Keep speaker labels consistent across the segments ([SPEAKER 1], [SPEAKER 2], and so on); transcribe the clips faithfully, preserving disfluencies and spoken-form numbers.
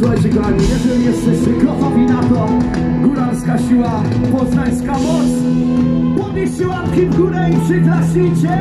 [SPEAKER 1] Słuchajcie kochani, jeżeli jesteście gotowi na to, góralska siła, poznańska moc, podnieście łapki w górę i przyklaśnijcie!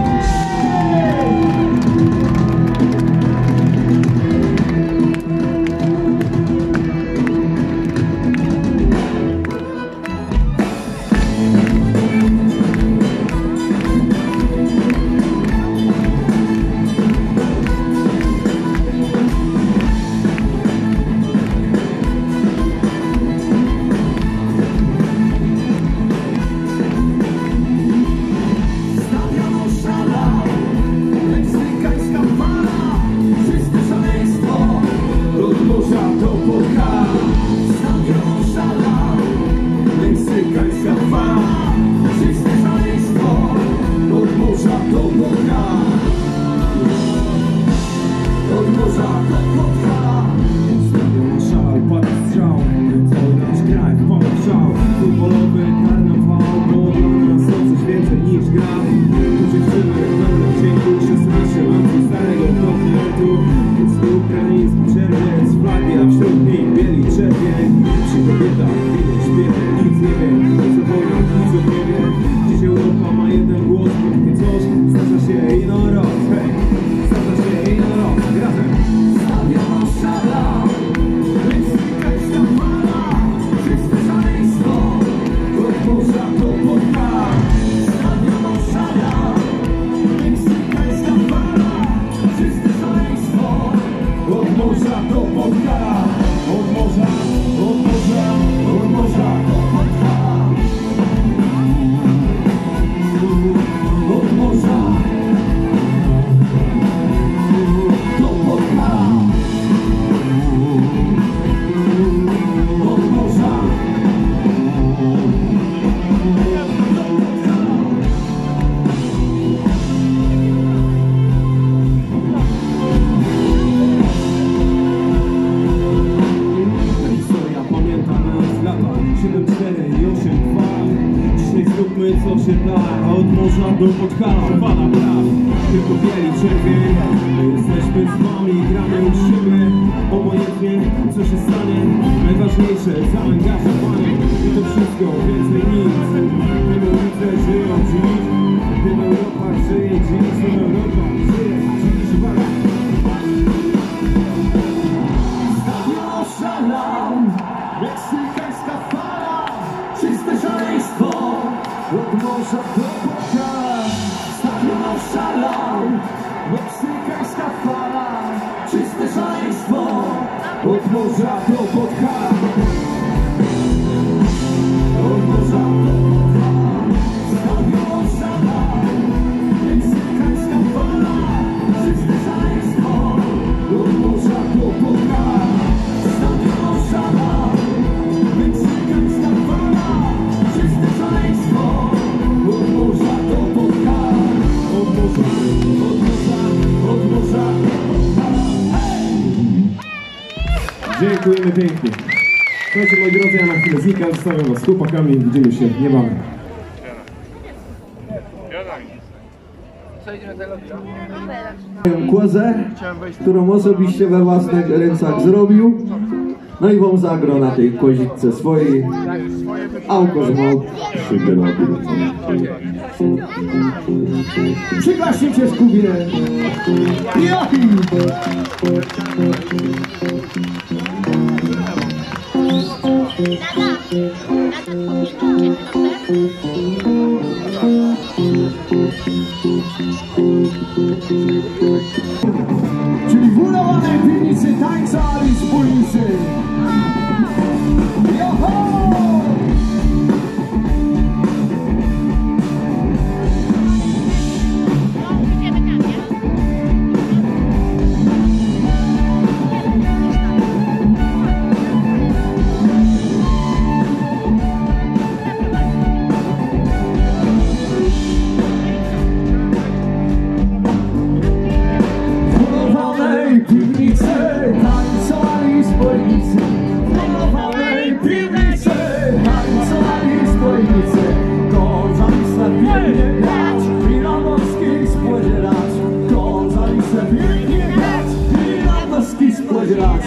[SPEAKER 2] Od morza do Podhala, fala praw, tylko bieli czerwień. My jesteśmy z wami, gramy u siebie. Obojętnie co się stanie, najważniejsze zaangażowanie. I to wszystko, więcej nic. Tym ulice żyją dziś, tym Europa żyje dziś, tym Europa żyje dziś. Uwaga!
[SPEAKER 1] Stadion oszalał, meksykańska fala, czyste szaleństwo. Od morza do Podhala, stadion oszalał, meksykańska fala, czyste szaleństwo. Od morza do Podhala, od morza do Podhala, stadion oszalał, meksykańska fala, czyste szaleństwo. Od morza do Podhala, stadion oszalał, meksykańska fala, czyste szaleństwo. Od morza do Podhala, od morza, od morza, od morza do Podhala.
[SPEAKER 2] Dziękujemy pięknie. Słuchajcie, moi drodzy, ja na chwilę znikam, zostawiam was z chłopakami, widzimy się niebawem.
[SPEAKER 1] Kłozę, którą osobiście we własnych rękach zrobił. No i wam zagro na tej kozitce swojej. Auko zmał przybyrobił. Przyklaśnijcie w Kubie. Jochi! Czyli w ulowanej piwnicy tańca i spójnicy. Joho! grać.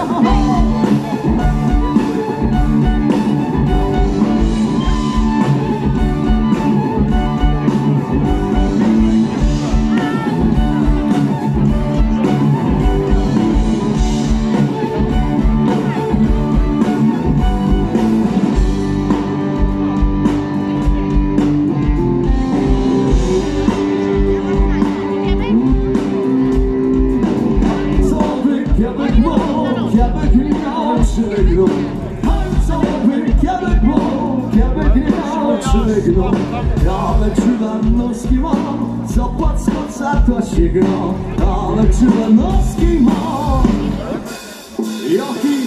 [SPEAKER 1] Kiebek mógł, kiebek miał trzygnął. Co by kiebek mógł, kiebek miał trzygnął. Ale czy Lewandowski ma, co patrząc za to się gra. Ale czy Lewandowski ma, jaki